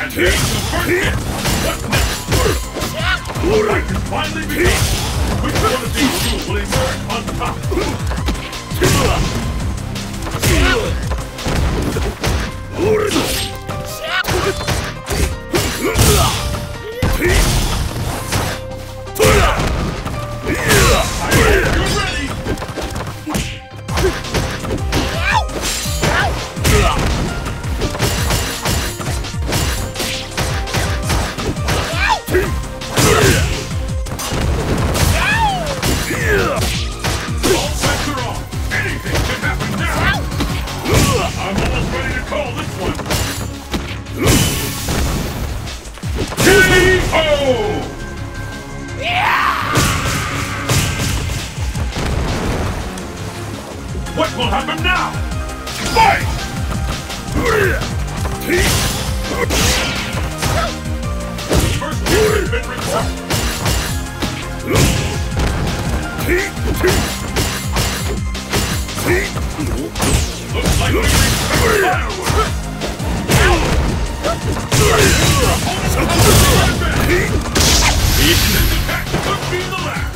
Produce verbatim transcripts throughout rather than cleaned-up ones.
And here's the first hit. What's next? The fight can finally begin. Which one of these two will emerge on top? What will happen now? Fight! First hit has been recorded. Looks like we reached fireworks. This attack could be the last.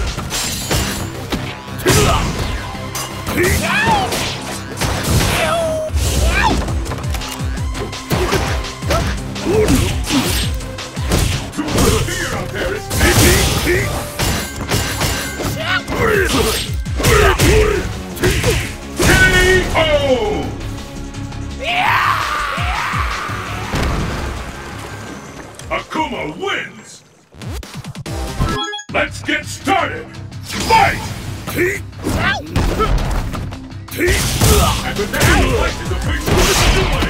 Akuma wins! Let's get started! Fight! And the next fight is officially underway!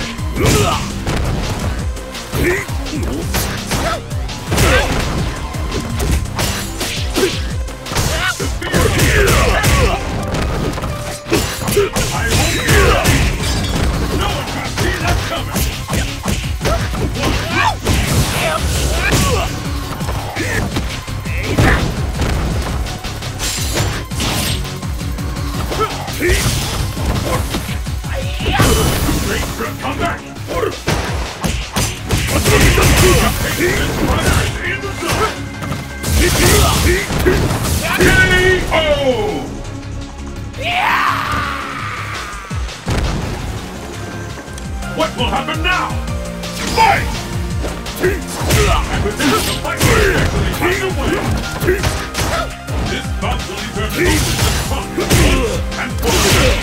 No one can see that coming! Great for a comeback! K O! What will happen now? Fight! And with this, the fight is actually underway! This bout will determine who is the strongest and forward!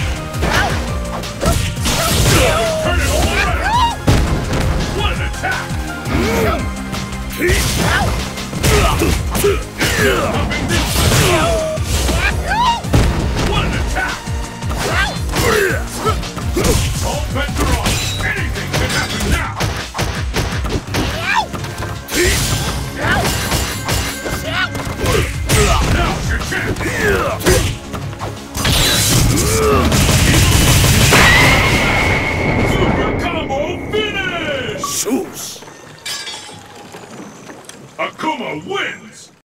Turn it all around! What an attack! It's nothing this time!